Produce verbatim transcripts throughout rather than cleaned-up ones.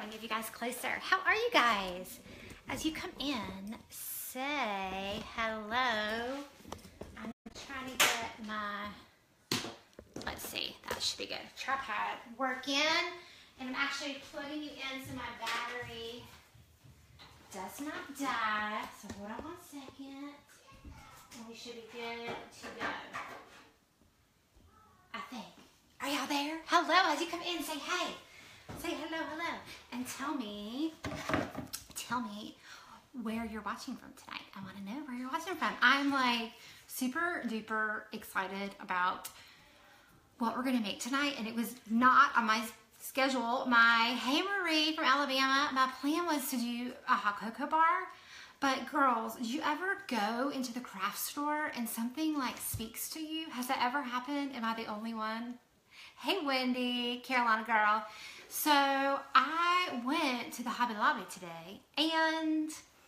want to give you guys closer. How are you guys? As you come in, say hello. I'm trying to get my, let's see, that should be good, tripod working. And I'm actually plugging you in so my battery does not die. So hold on one second. And we should be good to go. I think. Are y'all there? Hello, as you come in, say hey. Say hello, hello. And tell me, tell me where you're watching from tonight. I want to know where you're watching from. I'm like super duper excited about what we're going to make tonight. And it was not on my schedule. My, hey Marie from Alabama, my plan was to do a hot cocoa bar. But girls, did you ever go into the craft store and something like speaks to you? Has that ever happened? Am I the only one? Hey Wendy, Carolina girl. So I went to the Hobby Lobby today and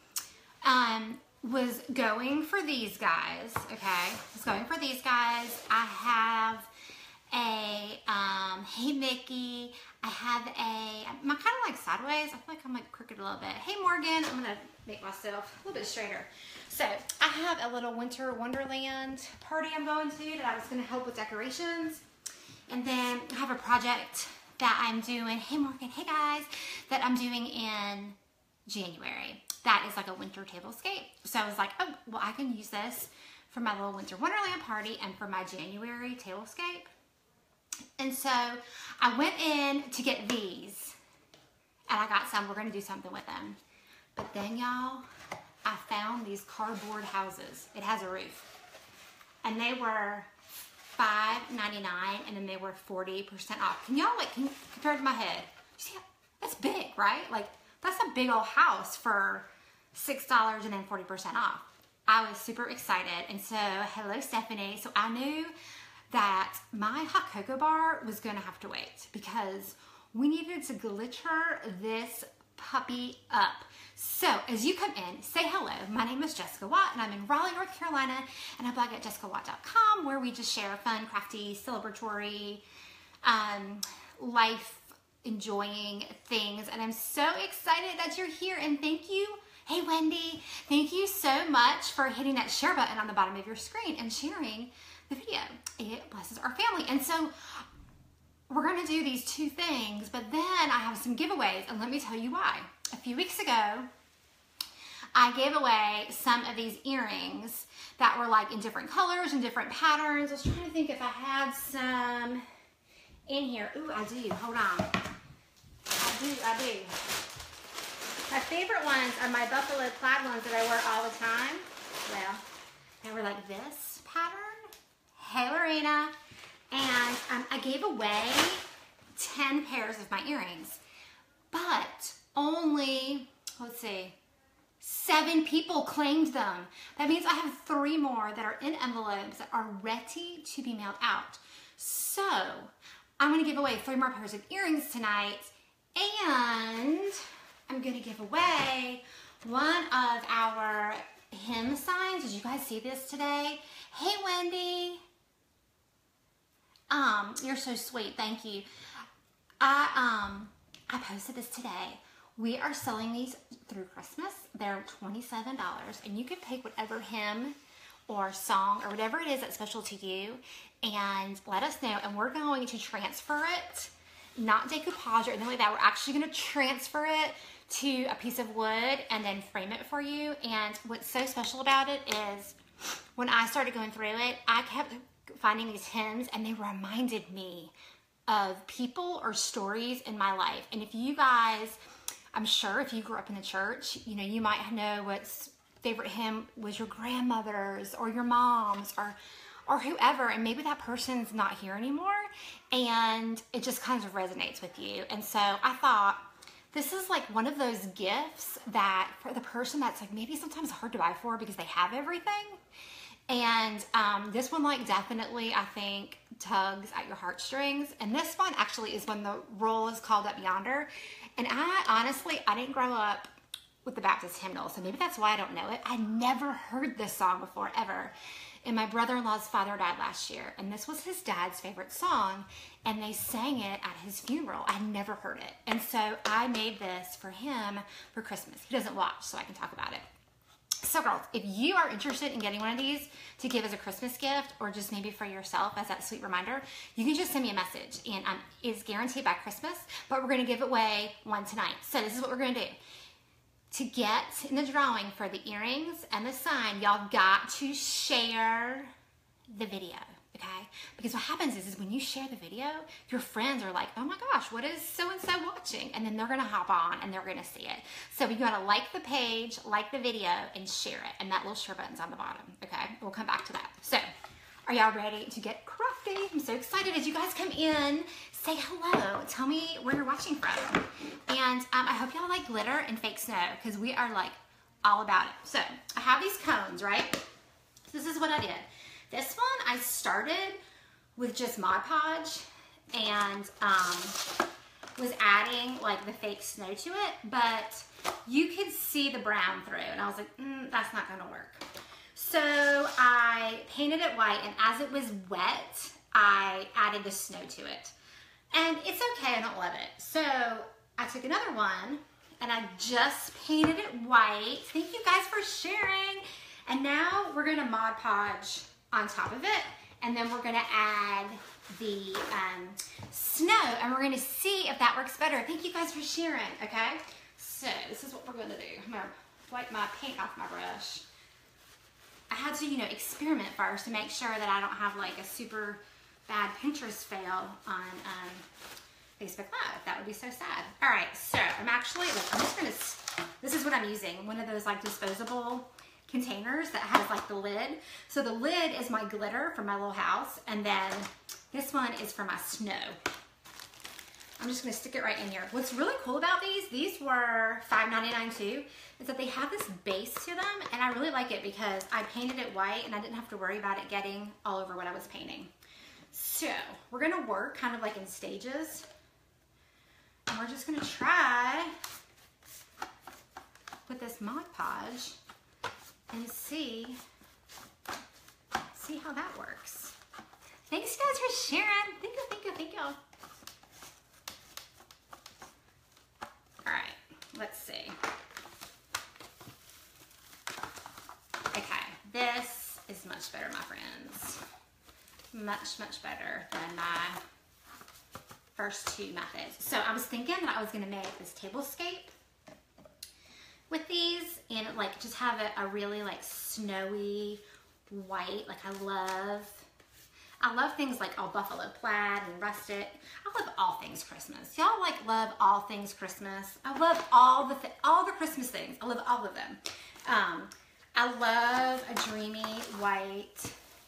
um, was going for these guys, okay? Was going for these guys. I have a, um, hey Mickey. I have a, I'm kind of like sideways. I feel like I'm like crooked a little bit. Hey Morgan, I'm gonna make myself a little bit straighter. So I have a little winter wonderland party I'm going to that I was gonna help with decorations. And then I have a project that I'm doing, hey Morgan, hey guys, that I'm doing in January. That is like a winter tablescape. So I was like, oh, well I can use this for my little winter wonderland party and for my January tablescape. And so I went in to get these and I got some, we're gonna do something with them. But then y'all, I found these cardboard houses. It has a roof. And they were five ninety-nine and then they were forty percent off. Can y'all like, can, compared to my head, you see, that's big, right? Like that's a big old house for six dollars and then forty percent off. I was super excited. And so, hello Stephanie. So I knew that my hot cocoa bar was gonna have to wait because we needed to glitter this puppy up. So as you come in, say hello. My name is Jessica Watt and I'm in Raleigh, North Carolina, and I blog at jessica watt dot com where we just share fun, crafty, celebratory, um, life enjoying things. And I'm so excited that you're here and thank you. Hey Wendy, thank you so much for hitting that share button on the bottom of your screen and sharing the video. It blesses our family. And so we're gonna do these two things, but then I have some giveaways and let me tell you why. A few weeks ago, I gave away some of these earrings that were like in different colors and different patterns. I was trying to think if I had some in here. Ooh, I do, hold on. I do, I do. My favorite ones are my buffalo plaid ones that I wear all the time. Well, they were like this pattern. Hey Lorena. And um, I gave away ten pairs of my earrings, but only, let's see, seven people claimed them. That means I have three more that are in envelopes that are ready to be mailed out. So I'm gonna give away three more pairs of earrings tonight, and I'm gonna give away one of our hymn signs. Did you guys see this today? Hey Wendy. Um, you're so sweet, thank you. I um I posted this today. We are selling these through Christmas. They're twenty-seven dollars and you can pick whatever hymn or song or whatever it is that's special to you and let us know, and we're going to transfer it, not decoupage or anything like that. We're actually going to transfer it to a piece of wood and then frame it for you. And what's so special about it is when I started going through it, I kept finding these hymns and they reminded me of people or stories in my life. And if you guys, I'm sure if you grew up in the church, you know, you might know what's favorite hymn was your grandmother's or your mom's or or whoever, and maybe that person's not here anymore and it just kind of resonates with you. And so I thought this is like one of those gifts that for the person that's like maybe sometimes hard to buy for because they have everything. And um, this one like definitely I think tugs at your heartstrings. And this one actually is when the roll is called Up Yonder. And I honestly, I didn't grow up with the Baptist hymnal, so maybe that's why I don't know it. I never heard this song before ever. And my brother-in-law's father died last year, and this was his dad's favorite song, and they sang it at his funeral. I'd never heard it. And so I made this for him for Christmas. He doesn't watch, so I can talk about it. So girls, if you are interested in getting one of these to give as a Christmas gift or just maybe for yourself as that sweet reminder, you can just send me a message, and um, it's guaranteed by Christmas, but we're gonna give away one tonight. So this is what we're gonna do. To get in the drawing for the earrings and the sign, y'all got to share the video, okay? Because what happens is, is when you share the video, your friends are like, oh my gosh, what is so-and-so watching? And then they're gonna hop on and they're gonna see it. So you gotta like the page, like the video, and share it. And that little share button's on the bottom, okay? We'll come back to that. So, are y'all ready to get crafty? I'm so excited. As you guys come in, say hello. Tell me where you're watching from. And um, I hope y'all like glitter and fake snow, because we are like all about it. So, I have these cones, right? This is what I did. This one I started with just Mod Podge and um, was adding like the fake snow to it, but you could see the brown through, and I was like, mm, that's not gonna work. So I painted it white, and as it was wet, I added the snow to it. And it's okay, I don't love it. So I took another one, and I just painted it white. Thank you guys for sharing. And now we're gonna Mod Podge on top of it, and then we're gonna add the um, snow, and we're gonna see if that works better. Thank you guys for sharing, okay? So this is what we're gonna do. I'm gonna wipe my paint off my brush. I had to, you know, experiment first to make sure that I don't have like a super bad Pinterest fail on um, Facebook Live. That would be so sad. All right, so I'm actually, look, I'm just gonna, this is what I'm using. One of those like disposable containers that has like the lid. So the lid is my glitter for my little house, and then this one is for my snow. I'm just gonna stick it right in here. What's really cool about these, these were five ninety-nine too, is that they have this base to them, and I really like it because I painted it white and I didn't have to worry about it getting all over what I was painting. So we're gonna work kind of like in stages, and we're just gonna try with this Mod Podge and see, see how that works. Thanks guys for sharing. Thank you, thank you, thank you. All right, let's see. Okay, this is much better, my friends. Much, much better than my first two methods. So I was thinking that I was gonna make this tablescape with these and like just have a, a really like snowy white. Like I love, I love things like all buffalo plaid and rustic. I love all things Christmas. Y'all like love all things Christmas. I love all the th all the Christmas things. I love all of them. Um, I love a dreamy white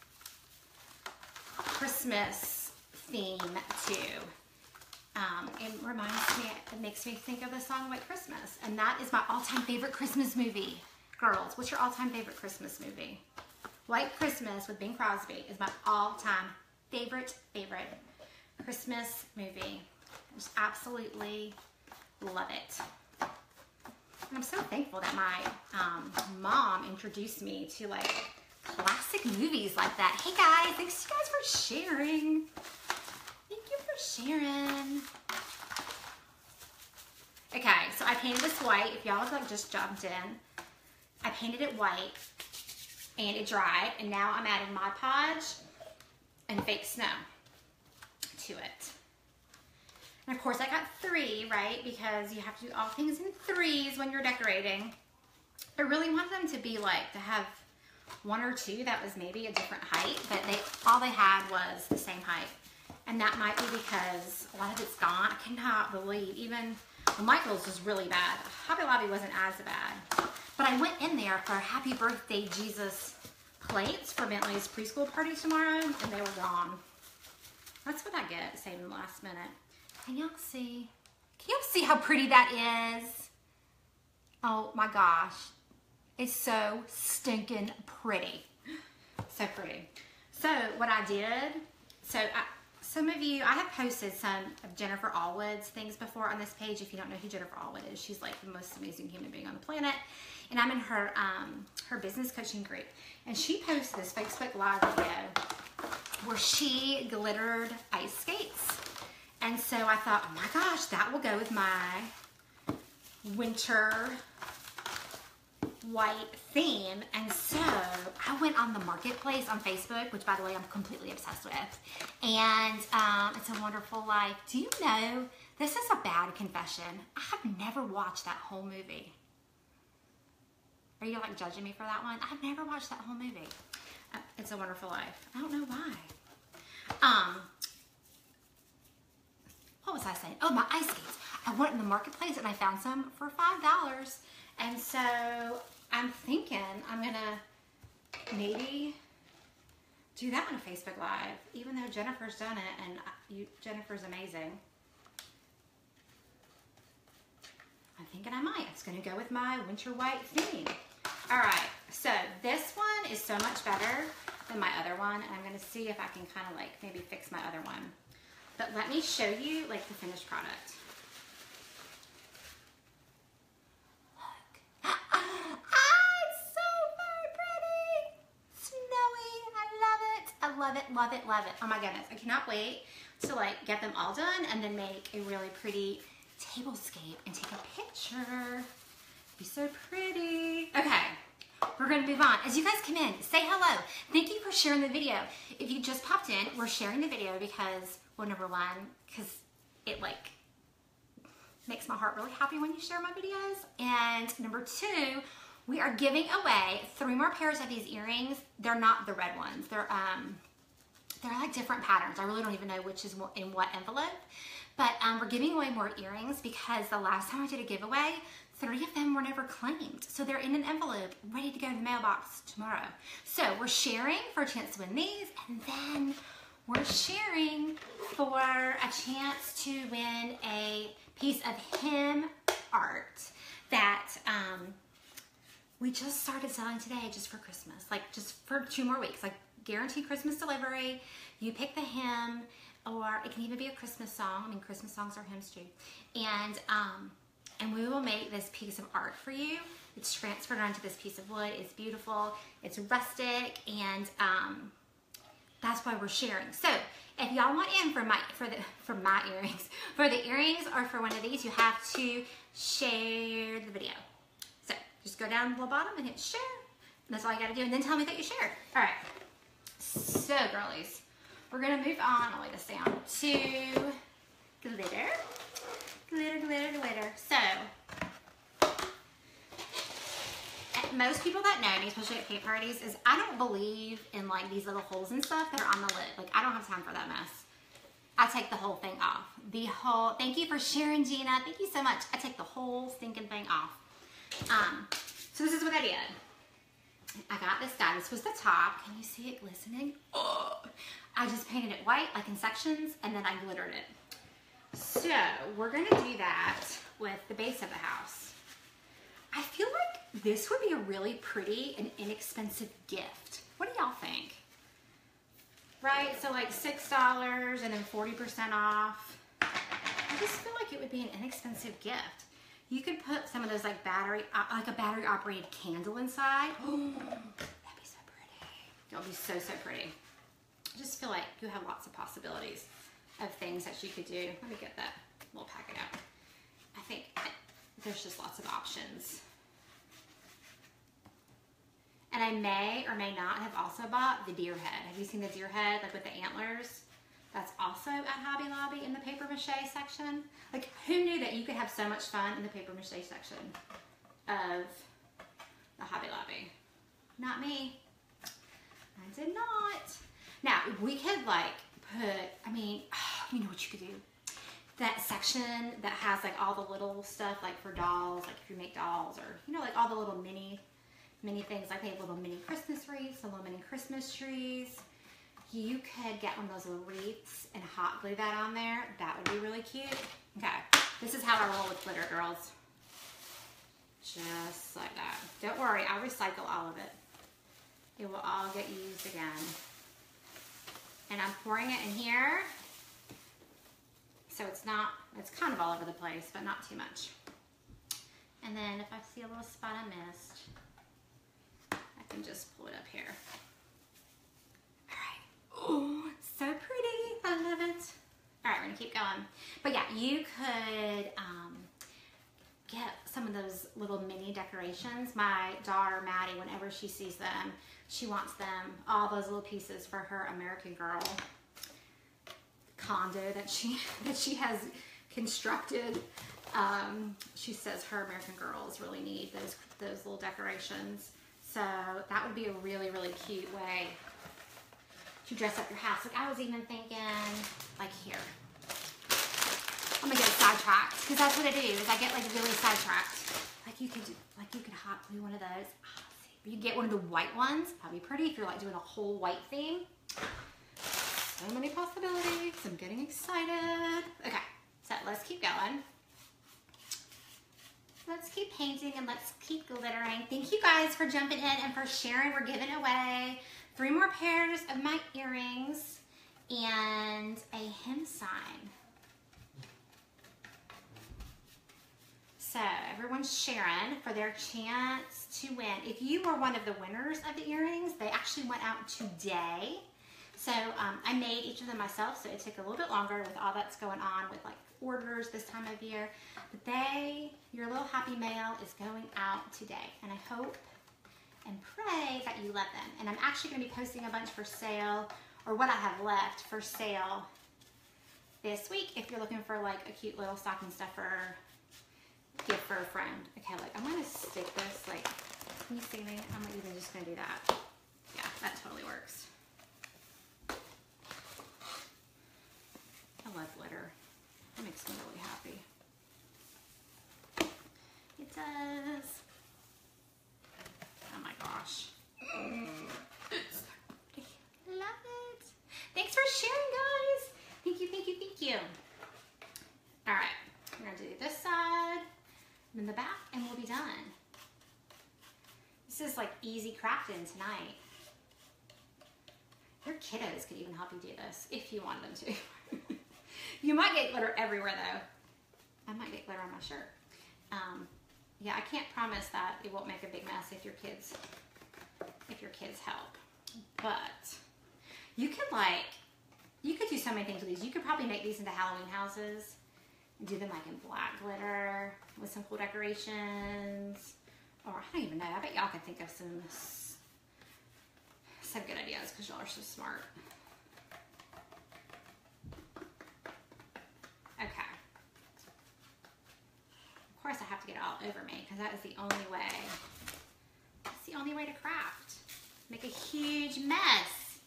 Christmas theme too. Um, it reminds me, it makes me think of the song White Christmas, and that is my all-time favorite Christmas movie. Girls, what's your all-time favorite Christmas movie? White Christmas with Bing Crosby is my all-time favorite, favorite Christmas movie. I just absolutely love it. And I'm so thankful that my um, mom introduced me to like classic movies like that. Hey guys, thanks you guys for sharing. Thank you for sharing. Okay, so I painted this white. If y'all have like just jumped in, I painted it white and it dried, and now I'm adding Mod Podge and fake snow to it. And of course I got three, right? Because you have to do all things in threes when you're decorating. I really wanted them to be like, to have one or two that was maybe a different height, but they all they had was the same height. And that might be because a lot of it's gone. I cannot believe, even well, Michael's was really bad. Hobby Lobby wasn't as bad. But I went in there for Happy Birthday Jesus plates for Bentley's preschool party tomorrow, and they were gone. That's what I get saving the last minute. Can y'all see? Can y'all see how pretty that is? Oh my gosh. It's so stinking pretty. So pretty. So what I did, so I, some of you, I have posted some of Jennifer Allwood's things before on this page. If you don't know who Jennifer Allwood is, she's like the most amazing human being on the planet. And I'm in her um, her business coaching group. And she posted this Facebook Live video where she glittered ice skates. And so I thought, oh my gosh, that will go with my winter white theme. And so I went on the marketplace on Facebook, which by the way I'm completely obsessed with, and um, It's a Wonderful Life. Do you know, this is a bad confession, I have never watched that whole movie. Are you like judging me for that one? I've never watched that whole movie. uh, It's a Wonderful Life. I don't know why. um what was I saying? Oh, my ice skates. I went in the marketplace and I found some for five dollars. And so I'm thinking I'm gonna maybe do that on a Facebook Live, even though Jennifer's done it, and you, Jennifer's amazing. I'm thinking I might. It's gonna go with my winter white theme. All right, so this one is so much better than my other one, and I'm gonna see if I can kind of like maybe fix my other one. But let me show you like the finished product. Love it, love it, love it. Oh my goodness, I cannot wait to like get them all done and then make a really pretty tablescape and take a picture. Be so pretty. Okay, we're gonna move on. As you guys come in, say hello. Thank you for sharing the video. If you just popped in, we're sharing the video because, well, number one, because it like makes my heart really happy when you share my videos. And number two, we are giving away three more pairs of these earrings. They're not the red ones. They're um, they're like different patterns. I really don't even know which is in what envelope. But um, we're giving away more earrings because the last time I did a giveaway, three of them were never claimed. So they're in an envelope, ready to go to the mailbox tomorrow. So we're sharing for a chance to win these, and then we're sharing for a chance to win a piece of hem art that um, we just started selling today just for Christmas, like just for two more weeks, like guaranteed Christmas delivery. You pick the hem, or it can even be a Christmas song. I mean, Christmas songs are hymns too. And, um, and we will make this piece of art for you. It's transferred onto this piece of wood. It's beautiful. It's rustic, and um, that's why we're sharing. So if y'all want in for my for the for my earrings, for the earrings or for one of these, you have to share the video. So just go down to the bottom and hit share. And that's all you got to do, and then tell me that you shared. All right. So girlies, we're gonna move on. I'll lay this down to glitter, glitter, glitter, glitter. So most people that know me, especially at paint parties, is I don't believe in like these little holes and stuff that are on the lid. Like, I don't have time for that mess. I take the whole thing off. The whole, thank you for sharing, Gina. Thank you so much. I take the whole stinking thing off. Um, so this is what I did. I got this guy. This was the top. Can you see it glistening? Oh. I just painted it white, like in sections, and then I glittered it. So we're gonna do that with the base of the house. I feel like this would be a really pretty and inexpensive gift. What do y'all think? Right, so like six dollars and then forty percent off. I just feel like it would be an inexpensive gift. You could put some of those like battery, uh, like a battery operated candle inside. Oh, that'd be so pretty. That would be so, so pretty. I just feel like you have lots of possibilities of things that you could do. Let me get that little packet out. I think there's just lots of options. And I may or may not have also bought the deer head. Have you seen the deer head, like with the antlers? That's also at Hobby Lobby in the paper mache section. Like, who knew that you could have so much fun in the paper mache section of the Hobby Lobby? Not me. I did not. Now, we could like put, I mean, oh, you know what you could do? That section that has like all the little stuff like for dolls, like if you make dolls, or, you know, like all the little mini, mini things, like they have little mini Christmas wreaths, the little mini Christmas trees. You could get one of those little wreaths and hot glue that on there. That would be really cute. Okay, this is how I roll with glitter, girls. Just like that. Don't worry, I'll recycle all of it. It will all get used again. And I'm pouring it in here. So it's not, it's kind of all over the place, but not too much. And then if I see a little spot I missed, I can just pull it up here. All right. Oh, so pretty. I love it. All right, we're gonna keep going. But yeah, you could um, get some of those little mini decorations. My daughter, Maddie, whenever she sees them, she wants them, all those little pieces for her American Girl condo that she that she has constructed. Um, she says her American Girls really need those those little decorations. So that would be a really, really cute way to dress up your house. Like I was even thinking, like here. I'm gonna get sidetracked because that's what I do. Is I get like really sidetracked. Like you could do, like you could hot glue one of those. Oh, see, you get one of the white ones. That'd be pretty if you're like doing a whole white theme. So many possibilities. I'm getting excited. Okay, so let's keep going. Let's keep painting and let's keep glittering. Thank you guys for jumping in and for sharing. We're giving away three more pairs of my earrings and a hem sign. So everyone's sharing for their chance to win. If you were one of the winners of the earrings, they actually went out today. So um, I made each of them myself, so it took a little bit longer with all that's going on with like orders this time of year. But they, your little happy mail is going out today. And I hope and pray that you love them. And I'm actually gonna be posting a bunch for sale, or what I have left for sale this week if you're looking for like a cute little stocking stuffer gift for a friend. Okay, look, I'm gonna stick this, like, can you see me? I'm even just gonna do that. Yeah, that totally works. I love glitter. It makes me really happy. It does. Oh my gosh. It's so pretty. Love it. Thanks for sharing, guys. Thank you, thank you, thank you. All right, we're gonna do this side, and then the back, and we'll be done. This is like easy crafting tonight. Your kiddos could even help you do this if you want them to. You might get glitter everywhere though. I might get glitter on my shirt. Um, yeah, I can't promise that it won't make a big mess if your kids, if your kids help. But you could like, you could do so many things with these. You could probably make these into Halloween houses and do them like in black glitter with some cool decorations. Or I don't even know. I bet y'all could think of some some good ideas because y'all are so smart. Okay. Of course I have to get it all over me because that is the only way. That's the only way to craft. Make a huge mess.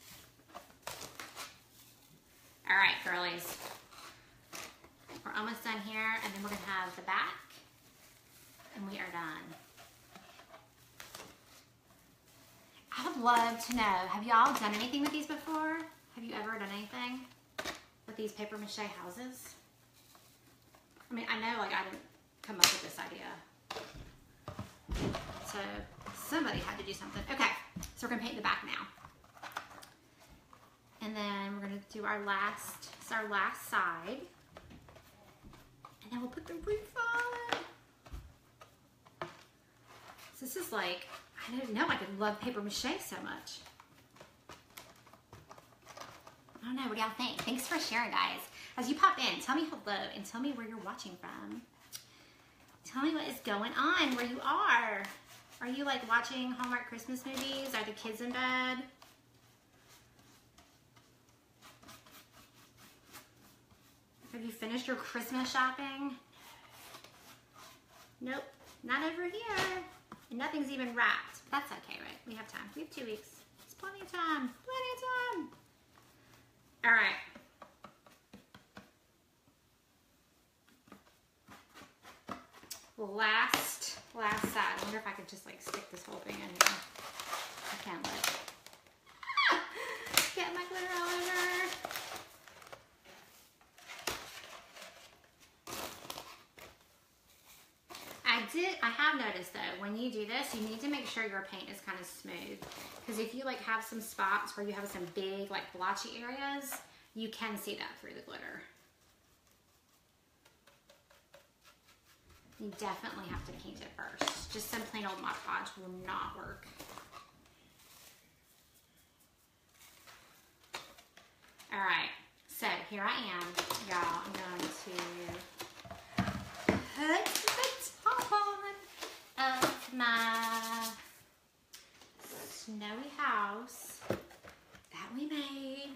All right, girlies. We're almost done here, and then we're gonna have the back, and we are done. I would love to know, have y'all done anything with these before? Have you ever done anything with these paper mache houses? I mean, I know like I didn't come up with this idea. So somebody had to do something. Okay, so we're gonna paint the back now. And then we're gonna do our last, it's our last side. And then we'll put the roof on. So this is like, I didn't know I could love paper mache so much. I don't know, what do y'all think? Thanks for sharing, guys. As you pop in, tell me hello and tell me where you're watching from. Tell me what is going on, where you are. Are you like watching Hallmark Christmas movies? Are the kids in bed? Have you finished your Christmas shopping? Nope, not over here. And nothing's even wrapped. That's okay, right? We have time. We have two weeks. It's plenty of time. Plenty of time. All right. Last, last side. I wonder if I could just like stick this whole thing in here. I can't let get my glitter all over. I did, I have noticed though, when you do this, you need to make sure your paint is kind of smooth. Because if you like have some spots where you have some big like blotchy areas, you can see that through the glitter. You definitely have to paint it first. Just some plain old Mod Podge will not work. All right, so here I am, y'all. I'm going to put the top on of my snowy house that we made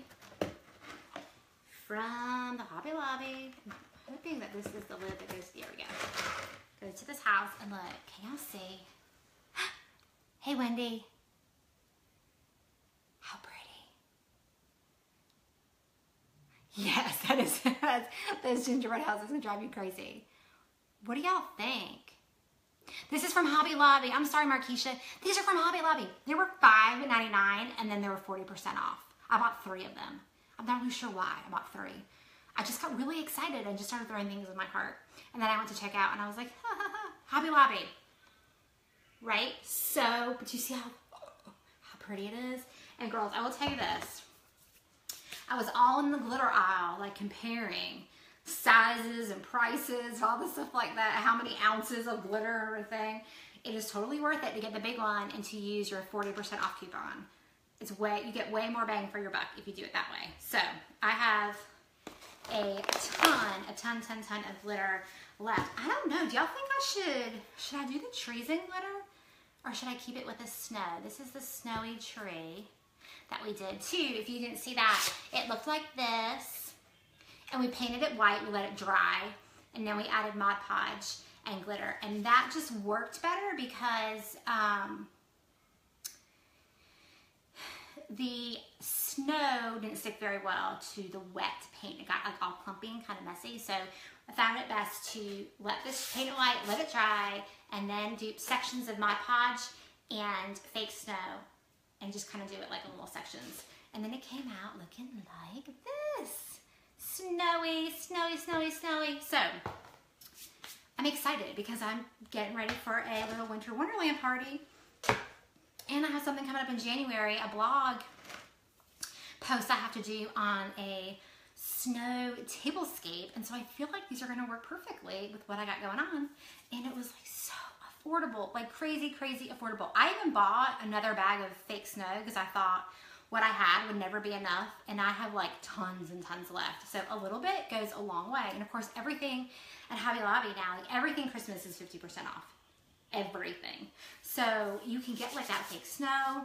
from the Hobby Lobby. I'm hoping that this is the lid that goes, there we go. Go to this house and look, can y'all see? Hey, Wendy. How pretty. Yes, that is, that's, those gingerbread houses will drive you crazy. What do y'all think? This is from Hobby Lobby. I'm sorry, Markeisha. These are from Hobby Lobby. They were five ninety-nine and then they were forty percent off. I bought three of them. I'm not really sure why I bought three. I just got really excited and just started throwing things in my cart. And then I went to check out and I was like, ha, ha, ha, Hobby Lobby. Right? So, but you see how, how pretty it is? And girls, I will tell you this. I was all in the glitter aisle, like comparing sizes and prices, all this stuff like that, how many ounces of glitter and everything. It is totally worth it to get the big one and to use your forty percent off coupon. It's way, you get way more bang for your buck if you do it that way. So I have a ton, a ton, ton, ton of glitter left. I don't know, do y'all think I should, should I do the trees in glitter or should I keep it with the snow? This is the snowy tree that we did too. If you didn't see that, it looked like this. And we painted it white, we let it dry, and then we added Mod Podge and glitter. And that just worked better because um, the snow didn't stick very well to the wet paint. It got like all clumpy and kind of messy. So I found it best to let this paint it white, let it dry, and then do sections of Mod Podge and fake snow and just kind of do it like in little sections. And then it came out looking like this. Snowy, snowy, snowy, snowy. So, I'm excited because I'm getting ready for a little winter wonderland party. And I have something coming up in January, a blog post I have to do on a snow tablescape. And so I feel like these are gonna work perfectly with what I got going on. And it was like so affordable, like crazy, crazy affordable. I even bought another bag of fake snow because I thought, what I had would never be enough, and I have like tons and tons left. So a little bit goes a long way. And of course, everything at Hobby Lobby now, like everything Christmas is fifty percent off. Everything. So you can get like that fake snow.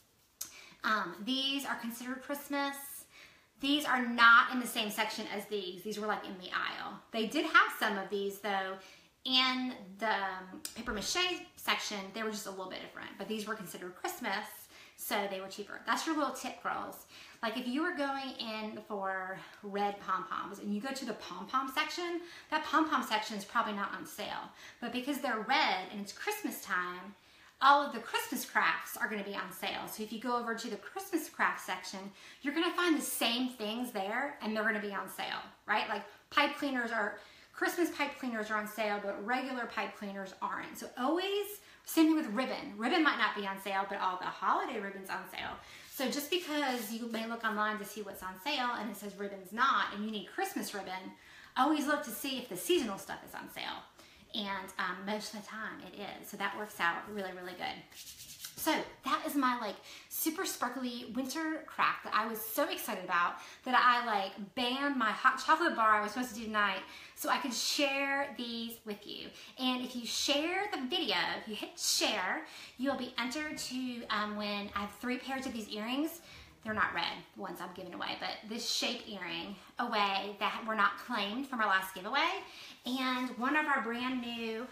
Um, these are considered Christmas. These are not in the same section as these. These were like in the aisle. They did have some of these though in the um, paper mache section. They were just a little bit different, but these were considered Christmas. So they were cheaper. That's your little tip, girls. Like if you were going in for red pom-poms and you go to the pom-pom section, that pom-pom section is probably not on sale. But because they're red and it's Christmas time, all of the Christmas crafts are gonna be on sale. So if you go over to the Christmas craft section, you're gonna find the same things there and they're gonna be on sale, right? Like pipe cleaners are, Christmas pipe cleaners are on sale, but regular pipe cleaners aren't. So always, same thing with ribbon. Ribbon might not be on sale, but all the holiday ribbon's on sale. So just because you may look online to see what's on sale and it says ribbon's not, and you need Christmas ribbon, always look to see if the seasonal stuff is on sale. And um, most of the time it is. So that works out really, really good. So that is my like super sparkly winter craft that I was so excited about that I like banned my hot chocolate bar I was supposed to do tonight so I could share these with you. And if you share the video, if you hit share, you'll be entered to um, win. I have three pairs of these earrings. They're not red, the ones I'm giving away, but this shape earring away that were not claimed from our last giveaway. And one of our brand new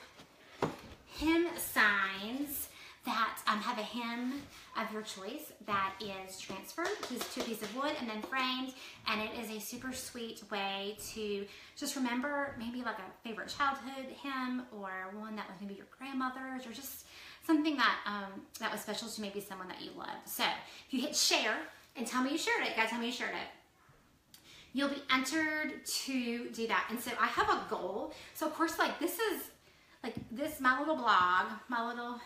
hymn signs that um, have a hymn of your choice that is transferred to a piece of wood and then framed, and it is a super sweet way to just remember maybe like a favorite childhood hymn or one that was maybe your grandmother's or just something that um, that was special to maybe someone that you loved. So if you hit share and tell me you shared it, you gotta tell me you shared it, you'll be entered to do that. And so I have a goal. So of course, like this is like this, my little blog, my little,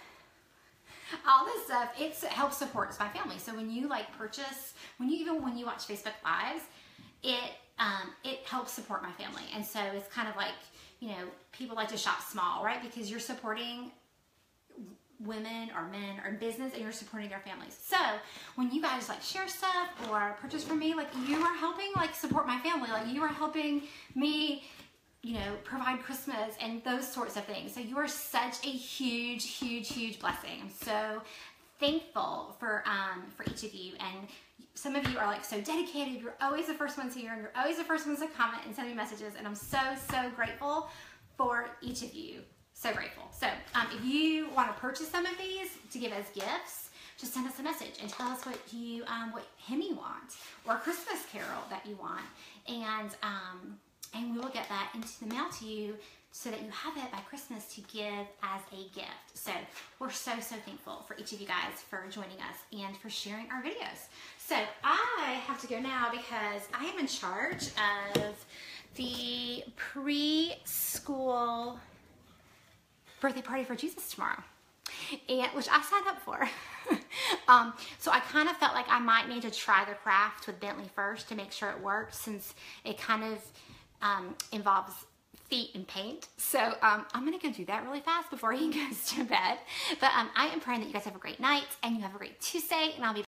all this stuff, it helps support my family. So when you like purchase, when you even when you watch Facebook Lives, it um, it helps support my family. And so it's kind of like, you know, people like to shop small, right? Because you're supporting women or men or business, and you're supporting their families. So when you guys like share stuff or purchase from me, like you are helping like support my family. Like you are helping me, you know, provide Christmas and those sorts of things. So you are such a huge, huge, huge blessing. I'm so thankful for um, for each of you. And some of you are like so dedicated. You're always the first ones here, and you're always the first ones to comment and send me messages. And I'm so, so grateful for each of you. So grateful. So um, if you want to purchase some of these to give as gifts, just send us a message and tell us what you, um, what hymn you want, or a Christmas carol that you want, and um, and we will get that into the mail to you so that you have it by Christmas to give as a gift. So we're so, so thankful for each of you guys for joining us and for sharing our videos. So I have to go now because I am in charge of the preschool birthday party for Jesus tomorrow, and which I signed up for. um, so I kind of felt like I might need to try the craft with Bentley first to make sure it works, since it kind of um, involves feet and paint. So um, I'm gonna go do that really fast before he goes to bed. But um, I am praying that you guys have a great night and you have a great Tuesday, and I'll be